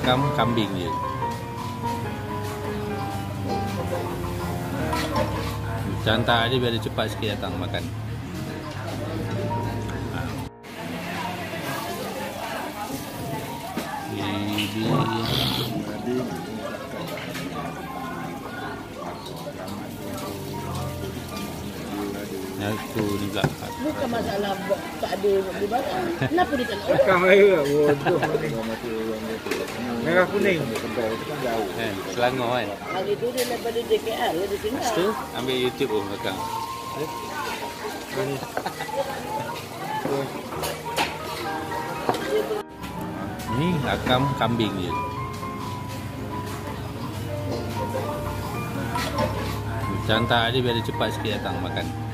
rakam kambing dia. Cantak dia biar dia cepat sikit datang makan. Aku ni pula. Bukan masalah tak ada di barang. Kenapa dia tak nak? Rakam air lah. Bodoh. Merah kuning. Selangor kan. Hari tu dia daripada DKR dia tinggal. Lepas tu ambil YouTube rakam. Ni rakam kambing dia. Cantak dia biar dia cepat sikit datang makan.